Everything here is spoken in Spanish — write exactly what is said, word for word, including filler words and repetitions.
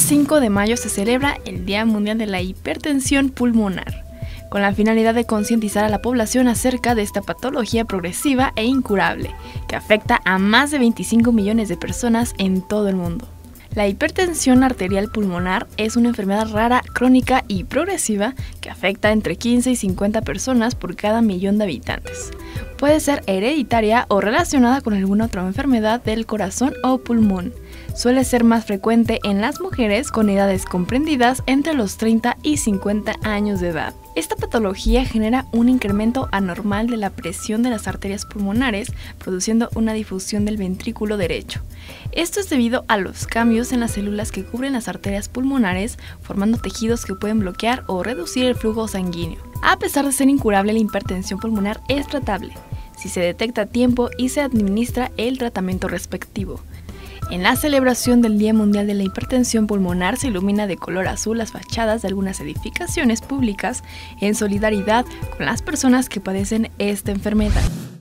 cinco de mayo se celebra el Día Mundial de la Hipertensión Pulmonar, con la finalidad de concientizar a la población acerca de esta patología progresiva e incurable, que afecta a más de veinticinco millones de personas en todo el mundo. La hipertensión arterial pulmonar es una enfermedad rara, crónica y progresiva que afecta entre quince y cincuenta personas por cada millón de habitantes. Puede ser hereditaria o relacionada con alguna otra enfermedad del corazón o pulmón. Suele ser más frecuente en las mujeres con edades comprendidas entre los treinta y cincuenta años de edad. Esta patología genera un incremento anormal de la presión de las arterias pulmonares, produciendo una difusión del ventrículo derecho. Esto es debido a los cambios en las células que cubren las arterias pulmonares, formando tejidos que pueden bloquear o reducir el flujo sanguíneo. A pesar de ser incurable, la hipertensión pulmonar es tratable si se detecta a tiempo y se administra el tratamiento respectivo. En la celebración del Día Mundial de la Hipertensión Pulmonar se ilumina de color azul las fachadas de algunas edificaciones públicas en solidaridad con las personas que padecen esta enfermedad.